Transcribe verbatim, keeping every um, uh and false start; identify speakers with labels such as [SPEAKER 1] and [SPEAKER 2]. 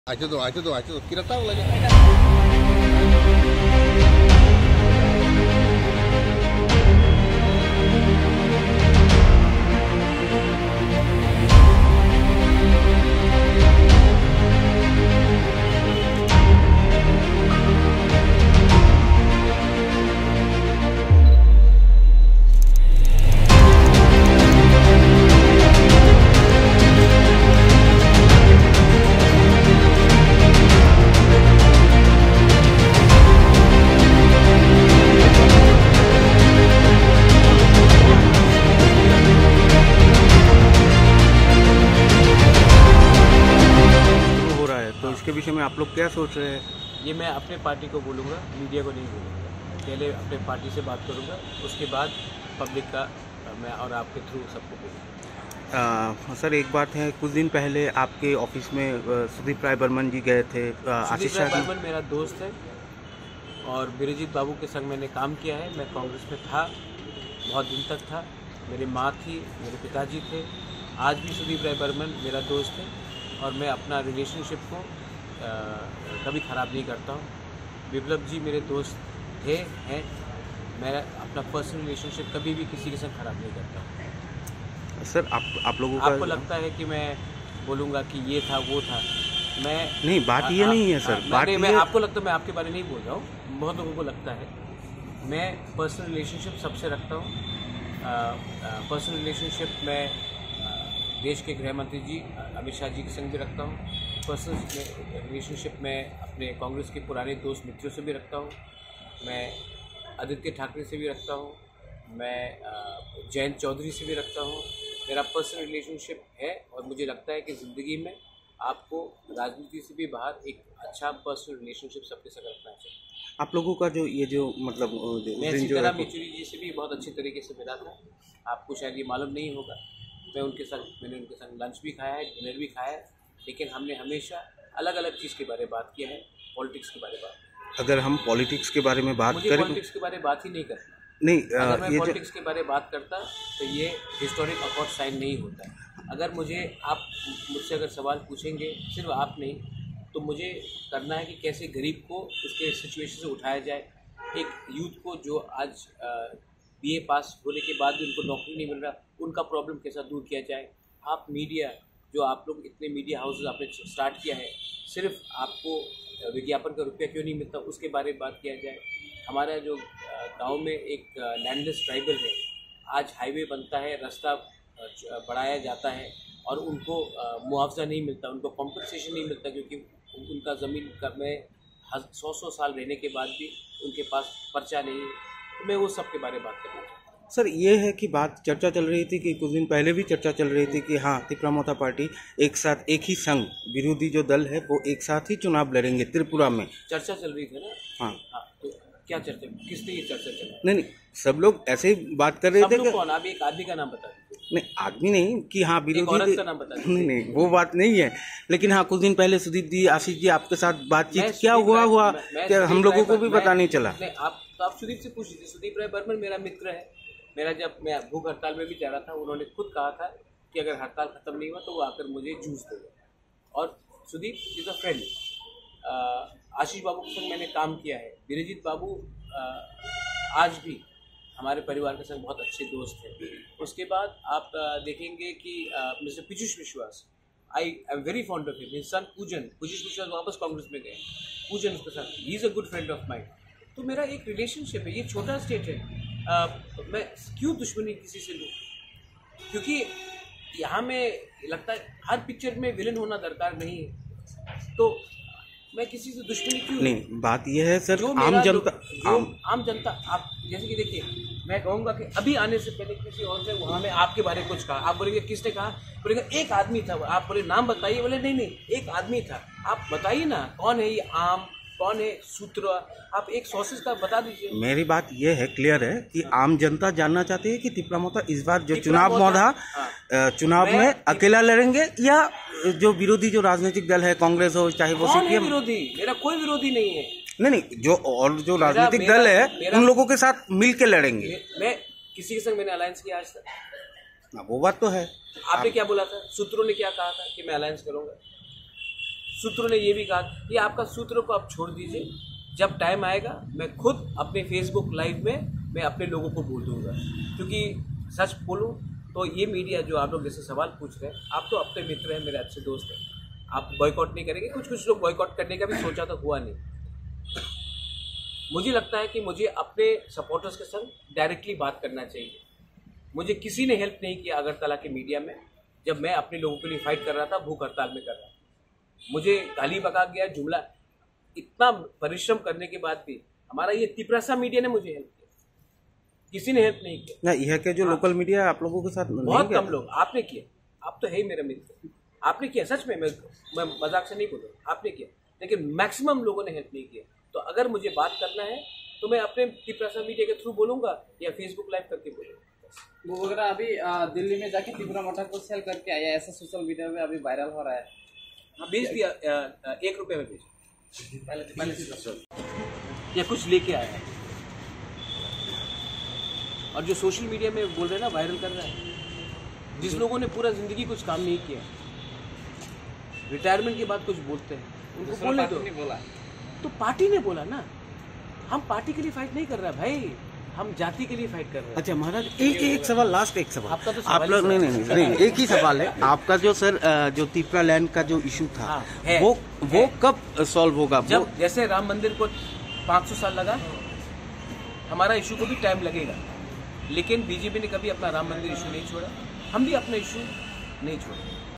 [SPEAKER 1] Aja tuh, aja tuh, aja tuh. Kita tahu lagi.
[SPEAKER 2] इसके विषय में आप लोग क्या सोच रहे हैं?
[SPEAKER 3] ये मैं अपने पार्टी को बोलूँगा, मीडिया को नहीं बोलूँगा। पहले अपने पार्टी से बात करूँगा, उसके बाद पब्लिक का मैं और आपके थ्रू सबको बोलूँगा।
[SPEAKER 2] सर एक बात है, कुछ दिन पहले आपके ऑफिस में सुदीप राय बर्मन जी गए थे।
[SPEAKER 3] सुदीप राय बर्मन मेरा दोस्त है और बिरजीत बाबू के संग मैंने काम किया है। मैं कांग्रेस में था, बहुत दिन तक था। मेरी माँ थी, मेरे पिताजी थे। आज भी सुदीप राय बर्मन मेरा दोस्त है और मैं अपना रिलेशनशिप को आ, कभी ख़राब नहीं करता हूँ। विप्लव जी मेरे दोस्त थे, हैं। मैं अपना पर्सनल रिलेशनशिप कभी भी किसी के साथ ख़राब नहीं करता हूँ।
[SPEAKER 2] सर आप आप लोगों
[SPEAKER 3] आपको
[SPEAKER 2] का
[SPEAKER 3] लगता है कि मैं बोलूँगा कि ये था वो था, मैं
[SPEAKER 2] नहीं, बात ये नहीं है सर।
[SPEAKER 3] आ,
[SPEAKER 2] बात
[SPEAKER 3] मैं,
[SPEAKER 2] ये
[SPEAKER 3] मैं आपको लगता है मैं आपके बारे में नहीं बोल रहा हूँ, बहुत लोगों को लगता है। मैं पर्सनल रिलेशनशिप सबसे रखता हूँ। पर्सनल रिलेशनशिप मैं देश के गृह मंत्री जी अमित शाह जी के संग भी रखता हूँ। पर्सनल रिलेशनशिप में अपने कांग्रेस के पुराने दोस्त मित्रों से भी रखता हूँ। मैं आदित्य ठाकरे से भी रखता हूँ। मैं जयंत चौधरी से भी रखता हूँ। मेरा पर्सनल रिलेशनशिप है और मुझे लगता है कि ज़िंदगी में आपको राजनीति से भी बाहर एक अच्छा पर्सनल रिलेशनशिप सबके साथ रखना चाहिए।
[SPEAKER 2] आप लोगों का जो ये जो मतलब
[SPEAKER 3] मैं सीताराम येचुरी जी से भी बहुत अच्छे तरीके से मिला था। आपको शायद ये मालूम नहीं होगा। मैं उनके संग मैंने उनके संग लंच भी खाया है, डिनर भी खाया है, लेकिन हमने हमेशा अलग अलग चीज़ के बारे में बात किया है, पॉलिटिक्स के बारे में बात।
[SPEAKER 2] अगर हम पॉलिटिक्स के बारे में बात
[SPEAKER 3] मुझे
[SPEAKER 2] करें,
[SPEAKER 3] पॉलिटिक्स के बारे में बात ही नहीं करना।
[SPEAKER 2] नहीं,
[SPEAKER 3] अगर मैं
[SPEAKER 2] ये
[SPEAKER 3] पॉलिटिक्स के बारे में बात करता तो ये हिस्टोरिक अकॉर्ड साइन नहीं होता। अगर मुझे आप मुझसे अगर सवाल पूछेंगे, सिर्फ आप नहीं, तो मुझे करना है कि कैसे गरीब को उसके सिचुएशन से उठाया जाए। एक यूथ को जो आज बी ए पास होने के बाद भी उनको नौकरी नहीं मिल रहा, उनका प्रॉब्लम कैसा दूर किया जाए। आप मीडिया, जो आप लोग इतने मीडिया हाउसेज आपने स्टार्ट किया है, सिर्फ आपको विज्ञापन का रुपया क्यों नहीं मिलता, उसके बारे में बात किया जाए। हमारा जो गांव में एक लैंडलेस ट्राइबल है, आज हाईवे बनता है, रास्ता बढ़ाया जाता है और उनको मुआवजा नहीं मिलता, उनको कॉम्पनसेशन नहीं मिलता, क्योंकि उनका ज़मीन का में सौ सौ साल रहने के बाद भी उनके पास पर्चा नहीं है। तो मैं वो सब के बारे में बात करना चाहता हूँ।
[SPEAKER 2] सर ये है कि बात चर्चा चल रही थी कि कुछ दिन पहले भी चर्चा चल रही थी कि हाँ, तिप्रामोथा पार्टी एक साथ, एक ही संघ, विरोधी जो दल है वो एक साथ ही चुनाव लड़ेंगे त्रिपुरा में।
[SPEAKER 3] चर्चा चल रही थी ना।
[SPEAKER 2] हाँ,
[SPEAKER 3] हाँ, तो क्या चर्चा, किसने ये चर्चा चला?
[SPEAKER 2] नहीं नहीं, सब लोग ऐसे ही बात कर रहे थे।
[SPEAKER 3] कौन? आप एक आदमी का नाम बता दीजिए।
[SPEAKER 2] नहीं, आदमी नहीं कि हाँ विरोधी,
[SPEAKER 3] औरत का नाम बता दीजिए।
[SPEAKER 2] नहीं नहीं, वो बात नहीं है। लेकिन हाँ, कुछ दिन पहले सुदीप जी, आशीष जी आपके साथ बातचीत क्या हुआ हुआ क्या हम लोगों को भी पता नहीं चला।
[SPEAKER 3] आप तो आप सुदीप से पूछ लीजिए। सुदीप राय बर्मन मेरा मित्र है। मेरा जब मैं भूख हड़ताल में भी जा रहा था, उन्होंने खुद कहा था कि अगर हड़ताल खत्म नहीं हुआ तो वो आकर मुझे जूस देगा। और Sudeep is a friend. Ashish बाबू के संग मैंने काम किया है। बिरजीत बाबू आ, आज भी हमारे परिवार के संग बहुत अच्छे दोस्त हैं। उसके बाद आप आ, देखेंगे कि mister Piyush Vishwas, I am very fond of him. His son Pujan, Piyush विश्वास वापस कांग्रेस में गए। पूजन उसके साथ, he is a good friend of mind. तो मेरा एक रिलेशनशिप है। ये छोटा स्टेट है, आ, मैं क्यों दुश्मनी किसी से लूँ? क्योंकि यहाँ में लगता है हर पिक्चर में विलन होना दरकार नहीं है, तो मैं किसी से दुश्मनी क्यों?
[SPEAKER 2] नहीं, बात यह है सर, आम जनता,
[SPEAKER 3] आम आम जनता, आप जैसे कि देखिए, मैं कहूँगा कि अभी आने से पहले किसी और से वहाँ में आपके बारे में कुछ कहा, आप बोलेंगे किसने कहा? बोलेंगे एक आदमी था। आप बोले नाम बताइए, बोले नहीं नहीं एक आदमी था। आप बताइए ना कौन है ये आम, कौन है सूत्र? आप एक सोर्सेज का बता दीजिए।
[SPEAKER 2] मेरी बात यह है, क्लियर है कि आम जनता जानना चाहती है कि तिप्रामोथा इस बार जो चुनाव मौधा चुनाव में अकेला लड़ेंगे या जो विरोधी जो राजनीतिक दल है, कांग्रेस हो चाहे वो सीपीएम।
[SPEAKER 3] विरोधी, मेरा कोई विरोधी नहीं है।
[SPEAKER 2] नहीं नहीं, जो और जो राजनीतिक दल है उन लोगों के साथ मिल के लड़ेंगे।
[SPEAKER 3] मैं किसी के संग मैंने अलायंस किया आज तक?
[SPEAKER 2] वो बात तो है।
[SPEAKER 3] आपने क्या बोला था? सूत्रों ने क्या कहा था कि मैं अलायंस करूंगा? सूत्रों ने ये भी कहा कि आपका सूत्रों को आप छोड़ दीजिए, जब टाइम आएगा मैं खुद अपने फेसबुक लाइव में मैं अपने लोगों को बोल दूंगा। क्योंकि सच बोलूं तो ये मीडिया जो आप लोग जैसे सवाल पूछ रहे हैं, आप तो अपने मित्र हैं, मेरे अच्छे दोस्त हैं, आप बॉयकॉट नहीं करेंगे। कुछ कुछ लोग बॉयकॉट करने का भी सोचा तो हुआ नहीं। मुझे लगता है कि मुझे अपने सपोर्टर्स के संग डायरेक्टली बात करना चाहिए। मुझे किसी ने हेल्प नहीं किया अगरतला के मीडिया में, जब मैं अपने लोगों के लिए फाइट कर रहा था, भूख हड़ताल में कर रहा था। मुझे गाली बका गया, जुमला, इतना परिश्रम करने के बाद भी हमारा ये तिपरासा मीडिया ने मुझे हेल्प किया, किसी ने हेल्प नहीं किया।
[SPEAKER 2] ना यह के जो लोकल मीडिया आप लोगों के साथ
[SPEAKER 3] बहुत कम लोग, आपने किया, आप तो है ही मेरे मित्र, आपने किया, सच में, मैं मैं मजाक से नहीं बोल रहा, आपने किया, लेकिन मैक्सिमम लोगों ने हेल्प नहीं किया। तो अगर मुझे बात करना है तो मैं अपने तिपरासा मीडिया के थ्रू बोलूंगा या फेसबुक लाइव करके बोलूंगा।
[SPEAKER 4] वो वगैरह अभी आ, दिल्ली में जाके त्रिपुरा मटर को सेल करके आया, ऐसा सोशल मीडिया में अभी वायरल हो रहा है।
[SPEAKER 3] हाँ, भेज दिया, आ, आ, एक रुपये में भेज, पहले पहले या कुछ लेके आया है। और जो सोशल मीडिया में बोल रहे हैं ना, वायरल कर रहा है, जिस लोगों ने पूरा जिंदगी कुछ काम नहीं किया, रिटायरमेंट के बाद कुछ बोलते हैं, उनको बोलने दो।
[SPEAKER 4] बोला
[SPEAKER 3] तो पार्टी ने बोला ना, हम पार्टी के लिए फाइट नहीं कर रहे भाई, हम जाति के लिए फाइट कर रहे हैं।
[SPEAKER 2] अच्छा महाराज, एक एक सवाल, लास्ट एक सवाल
[SPEAKER 3] आपका तो
[SPEAKER 2] आप लोग, नहीं नहीं नहीं नहीं एक ही सवाल है आपका। जो सर जो त्रिपुरा लैंड का जो इशू था,
[SPEAKER 3] हाँ, है,
[SPEAKER 2] वो
[SPEAKER 3] है।
[SPEAKER 2] वो कब सॉल्व होगा?
[SPEAKER 3] जब
[SPEAKER 2] वो...
[SPEAKER 3] जैसे राम मंदिर को पाँच सौ साल लगा, हमारा इशू को भी टाइम लगेगा, लेकिन बीजेपी ने कभी अपना राम मंदिर इशू नहीं छोड़ा, हम भी अपना इशू नहीं छोड़े।